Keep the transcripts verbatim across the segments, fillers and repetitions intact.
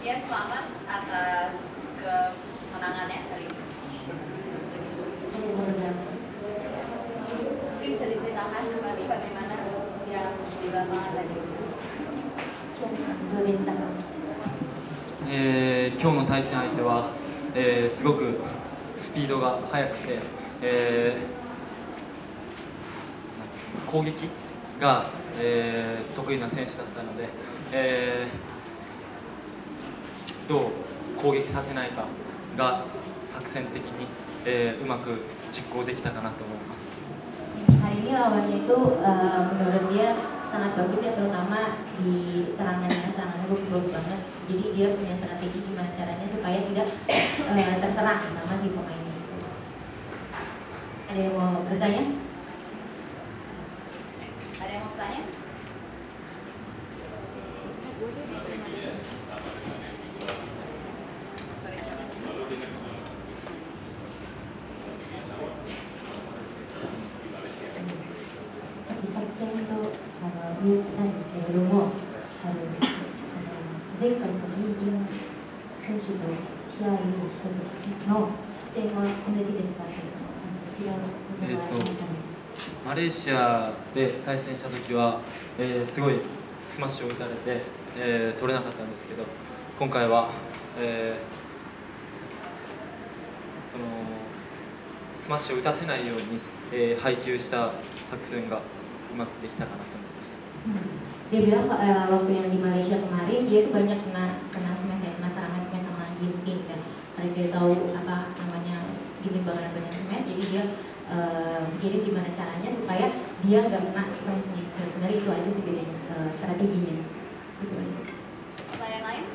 Ya, selamat atas kemenangannya hari ini. Mungkin bisa diceritakan kembali bagaimana yang di lapangan tadi. えー、今日の対戦相手は、えー、すごくスピードが速くて、えー、攻撃が、えー、得意な選手だったので、えー、どう攻撃させないかが作戦的に、えー、うまく実行できたかなと思います。 Hari ini lawannya itu uh, menurut dia sangat bagus ya, terutama di serangannya, serangannya bagus-bagus banget. Jadi dia punya strategi gimana caranya supaya tidak uh, terserang sama si pemainnya. Ada yang mau bertanya? Ada yang mau bertanya? Saksi-saksi itu uh,なんですけれども、あの前回のインディアン選手と試合をした時の作戦は同じですか、それとも違うものがありますかね。 マレーシアで対戦した時は、えー、すごいスマッシュを打たれて、えー、取れなかったんですけど、今回は、えー、そのスマッシュを打たせないように、えー、配球した作戦がうまくできたかなと思います。 Dia bilang uh, waktu yang di Malaysia kemarin dia tuh banyak kena kena smash ya, kena serangan smash sama ginting kan. Karena dia tahu apa namanya ginting banget banyak smash, jadi dia uh, mikirin gimana caranya supaya dia nggak kena smashnya. Nah, sebenarnya itu aja sih bedanya uh, strateginya. Gitu aja. Pertanyaan lain?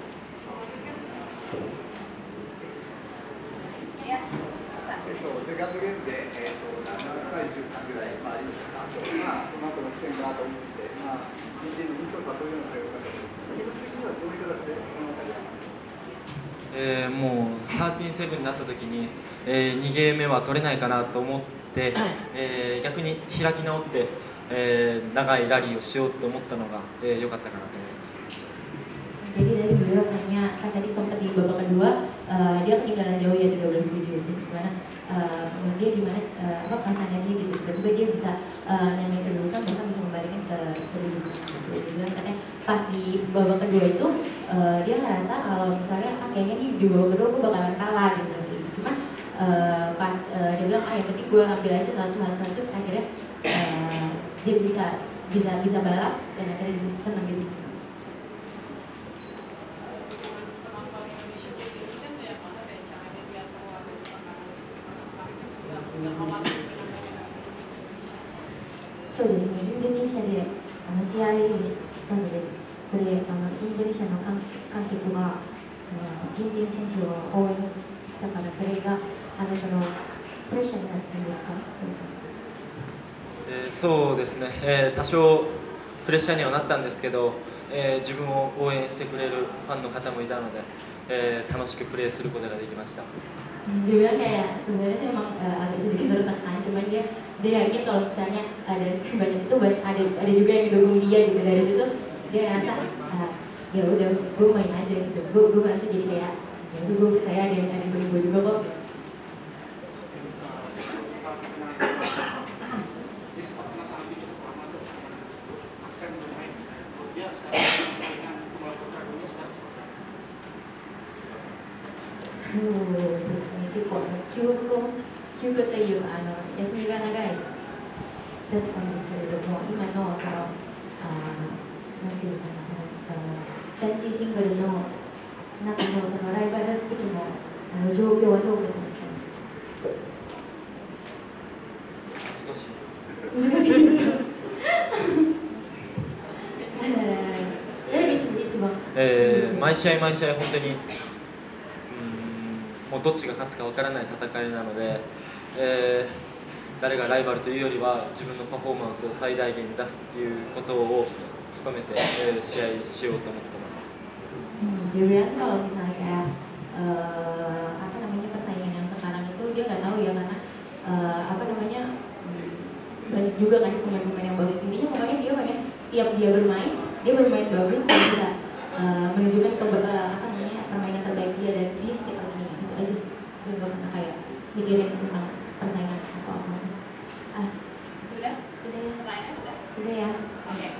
Ya, pesan. セカンドゲームで、えー、とななたいじゅうさんぐらい、まあ、ありましたが、まあ、その後の得点が追いついて、まあ、自陣のミスを誘うような対応だったと思うんですけど、気持ち的にはどういう形でそのあたりは。 えー、もうサーティーセブンになった時に、えー、にゲーム目は取れないかなと思って、えー、逆に開き直って、えー、長いラリーをしようと思ったのが良、えー、かったかなと思います。 Jadi dari beliau hanya kan tadi sempat di babak kedua uh, dia ketinggalan jauh ya tiga belas tujuh, terus gimana uh, dia gimana uh, apa perasaannya dia gitu, tiba-tiba dia bisa uh, nyamain kedudukan bahkan bisa membalikkan ke kedudukan gitu. Dia bilang katanya pas di babak kedua itu uh, dia ngerasa kalau misalnya ah, kayaknya di, di babak kedua gue bakalan kalah gitu, gitu. Cuman uh, pas uh, dia bilang ah yang penting gue ambil aja satu satu satu akhirnya uh, dia bisa bisa bisa balap dan akhirnya dia senang gitu.そうですね、インドネシアであの試合したので、それあのインドネシアの観客がギンティン選手を応援したから、それがあなたのプレッシャーになったんですか？ えー、そうですね、えー、多少プレッシャーにはなったんですけど、えー、自分を応援してくれるファンの方もいたので、えー、楽しくプレーすることができました。 Dia bilang kayak sebenarnya sih emang uh, agak sedikit tertekan, cuman dia dia yakin kalau misalnya uh, dari sekian banyak itu banyak, ada ada juga yang didukung dia gitu, dari situ dia ngerasa uh, ya udah gue main aja gitu, gue gue merasa jadi kayak ya udah gue percaya ada yang ada yang dukung gue juga kok. Hmm, 結構休校休校というあの休みが長いだったんですけれども、今のそのあなんていうかな、そのダンシーシングルの中のそのライバル的なあの状況はどう見てますか？難しい。難しいですか？誰が一番一番？ えー、毎試合毎試合本当に。もうどっちが勝つかわからない戦いなので、えー、誰がライバルというよりは自分のパフォーマンスを最大限に出すっていうことを努めて、えー、試合しようと思ってます。 Dia bilang kalau misalnya kayak uh, apa namanya persaingan yang sekarang itu dia nggak tahu ya karena uh, apa namanya banyak juga kan pemain-pemain yang bagus, intinya pokoknya dia pengen setiap dia bermain dia bermain bagus, dia bisa uh, menunjukkan ke uh, apa mikirin tentang persaingan atau apa. Ah, Sudah? sudah ya? Pertanyaannya sudah? Sudah ya? Oke.